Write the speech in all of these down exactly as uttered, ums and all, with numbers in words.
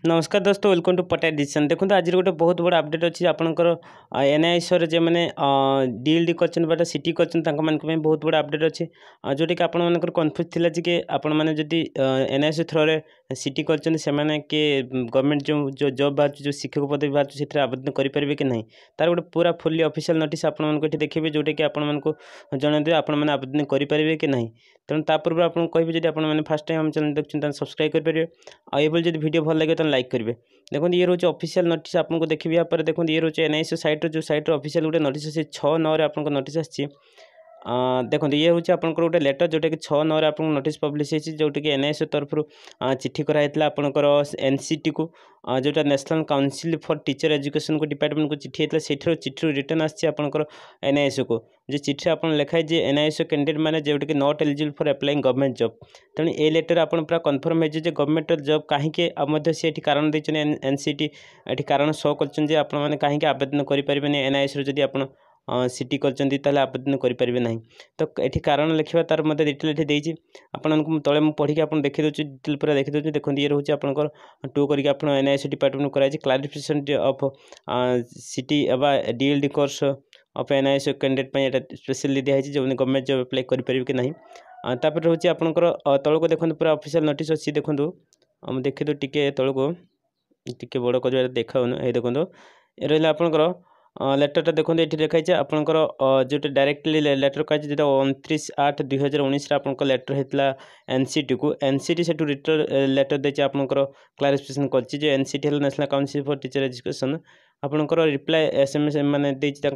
नमस्कार दोस्तों, welcome to पट्टायात। देखो आज गोटे बहुत बड़ा अपडेट अच्छी आपंकर एनआईएस जो मैंने डीएलडी कर सिटी कर बहुत बड़ा अपडेट अच्छी जोटा कि आपर कन्फ्यूज थिला कि आपण मैंने जदि एनआईएस थ्रो सिटी कर किए गवर्नमेंट जो जो जॉब बाहर जो शिक्षक पदवी बाहर से आवेदन करेंगे कि नहीं तार गोटे पूरा फुल्ली ऑफिशियल नोटिस आपको देखिए जोटा कि आपको जनइबे आपने आवेदन करेंगे कि नहीं। तेणु ता पूर्व आपको कहि जब आपने फास्ट टाइम हम चैनल देखते सब्सक्राइब करेंगे आइए जब वीडियो भल लगे तो लाइक करेंगे। देखो ये रोचे ऑफिशियल नोटिस आपको देखिए यहाँ पर देखो ये रोचे एनआईएस साइट जो साइट ऑफिशियल गोटे नोटिस से छः नौ आपको नोटिस आसी देखो ये हूँ आप गोटे लेटर जोटा कि छः नौ आपको नोटिस पब्लिश होती जोटा कि एनआईएस तरफ चिठी कराई आपंकर एनसीटी को जोटा national council for teacher education को डिपार्टमेंट को चिठी होता से चिठी रिटर्न आसकर एनआईएस को जे चिठी आप लिखाई जे एनआईएस कैंडिडेट मैंने जोटा कि not eligible for applying government job. तेणु ये लेटर आप पूरा कन्फर्म हो गवर्नमेंट जॉब कहीं सी कारण देते एनसीटी ये कारण शो कर कहीं आवेदन करेंगे एनआईएस जब आप सिटी कर आवेदन करेंगे ना तो ये कारण लिखा तार मत डिटेल ये देती आपको तले मुझे पढ़ी आप देखी दूसरी डिटेल पूरा देखी दूसरी देखते ये रोचे आपंकर टू करके आप एनआईएस डिपार्टमेंट कराई क्लारिफिकेशन ऑफ सिटी एवं DLD course of NIS candidate ये स्पेशली दिखाई जो गवर्नमेंट जॉब अप्लाई करेंगे कि नहीं। तापर रोचे आपंकर तौक देखो पूरा ऑफिशियल नोटिस अच्छी देखो मुझे देखी दो टे तौक टे बड़ कर देखा ये देखो ये रहा आपंकर लेटरटा देखो ये लिखाई आपंकर जो डायरेक्टली लेटर कही जो उनतीस आठ दुई हजार उन्नीस आप लेटर होता एनसीटी को एनसीटी से रिटर लेटर देती आपंकर क्लारिफिकेशन कर एनसीटी है national council for teacher education आपंकर रिप्लाय एसएमएस मैंने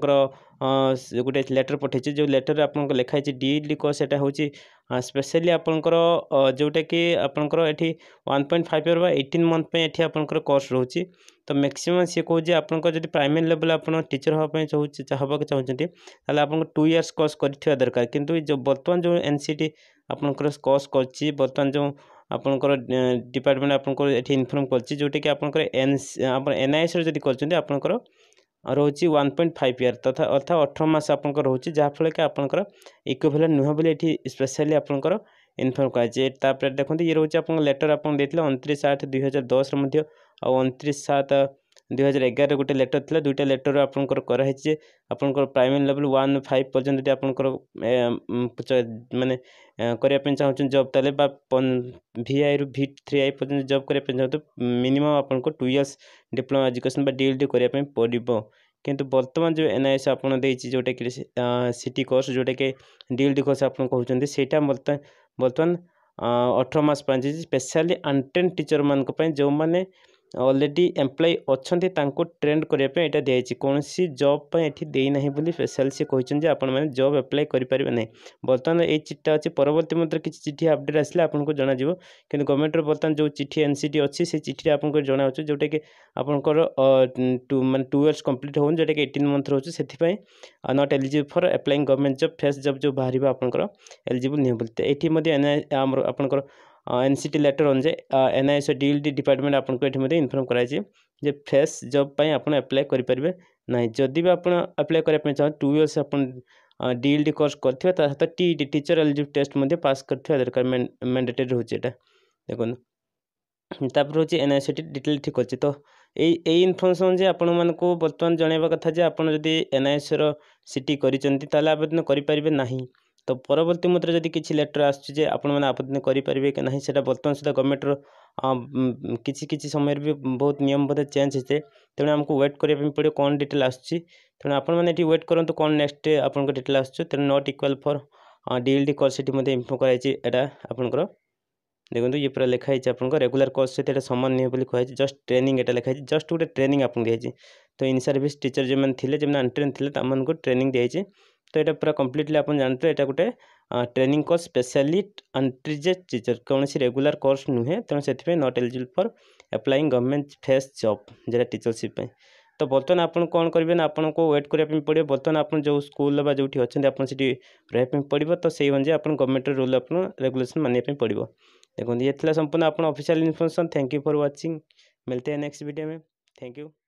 गोटे लेटर पठे जो लेटर आप लिखाई डीएलडी कोर्स एटा हूँ स्पेशली आपंकर जोटा कि आपंकर ये one point five year eighteen month ये आपंकर कोर्स रोचे तो मैक्सिमम सी कहे आपंकर जब प्राइमरी लेवल आप टीचर हाँपाई हाँक चाहते आपको टू इयर्स कोर्स कर दरकार किंतु जो बर्तमान जो एनसीटी आपंकर कोर्स कर बर्तमान जो आपंकर डिपार्टमेंट आपको ये इनफॉर्म कर जोटा कि आपंकर एन एनआईएस जब कर रोचे वन पॉइंट फाइव इयर तथा अर्थात अठर मास आप रोचे जहाँफल कि आपंकर इक्विवेलेंट नुह बोली स्पेशली आपंकर इनफॉर्म कर देखते ये रोचे आप लेटर आप उनतीस आठ दुई हजार दस उनतीस सात दुई हजार एगार गोटे लेटर था दुईटा लेटर आपंकर कराई आपंकर प्राइमरी लेवल वन फाइव पर्यटन यदि आपंकर माने करने चाहते जॉब ताले वी आई रु वी थ्री आई पर्यटन जॉब करने चाहते मिनिमम आपको two years diploma education DLD करने पड़ो किंतु बर्तमान जो एनआईएस आपड़ जोटा कि सिटी कोर्स जोटा कि डीएलडी कोर्स आप कहते हैं बर्तमान अठर मास स्पेशली अनट्रेन्ड टीचर मान जो मैंने ऑलरेडी एम्प्लॉय अच्छा ट्रेंड करने यहाँ दिखाई कौन सी जॉब ये देना बोली स्पेशल सी कहते आपने जॉब अप्लाई करेंगे ना बर्तमान ये चिठा अच्छी परवर्ती मतलब किसी चिठी अपडेट आसले आपको जन कि गवर्नमेंट बर्तमान जो चिठी एनसीटी अच्छी से चिठी आपको जनाऊँ जोटा कि आपंकर टू मैं टू इयर्स कंप्लीट हो जोटा कि एटीन मंथ रोचे से not eligible for applying government job fresh job जो बाहर आपंकर एलिजिबल नहीं बोलते ये आपंकर एनसीटी लेटर अनुसार एनआईएस डीएलडी डिपार्टमेंट आपको ये इनफॉर्म कराई जे फ्रेश जॉब पर आप अप्लाई करेंगे ना जदि भी आप अप्लाई करने चाहे टू इयर्स आप डीएलडी कोर्स करते सहित T teacher eligible test pass करते दरकार मैंडेटरी रोचे देखो तापर रोचे एनआईएस डिटेल ठीक अच्छे तो यही इनफर्मेशन जे आपण मानक बर्तमान जनवा कथा जे आप एनआईएस सिटी कर आवेदन करेंगे ना तो परवर्ती मत जब किसी लेटर आसुचे आपने आवेदन करेंगे कि नहीं से बर्तमान सुधा गवर्नमेंटर किसी किसी समय भी बहुत नियम बोधे चेंज होते तेणु आमको वेट करने पड़ो कौन डिटेल आसूँ तेणु आपने वेट करूँ कौन नेक्स्ट आप डिटेल आसूँ तेणु not equal for DLED course inform कराई आपंकर देखो ये पूरा लिखाई आपको रेगुलर कोर्स सहित सामान नहीं बोली कही जस्ट ट्रेनिंग ये लिखाई जस्ट गोटे ट्रेनिंग आपको दिखाई तो इन सर्विस टीचर जो मैंने थे जो अनट्रेन थे ट्रेनिंग दिखाई तो ये पूरा कम्प्लीटली आप जानते हैं यहाँ गोटे training course specially untrained teacher कौन सी रेगुलर कोर्स नुहे तेणु से not eligible for applying government fresh job जरा टीचरशिप तो बर्तमान आप कौन करेंगे ना आपको वेट करने पड़ो बर्तमान आप जो स्कूल जो अच्छे आपड़ी रही पड़ो तो से अनुसार आप गवर्नमेंट रूल आप रेगुलेशन मानने पड़ो देखो ये संपूर्ण आप official information thank you for watching मिलते हैं नेक्स्ट वीडियो में थैंक यू।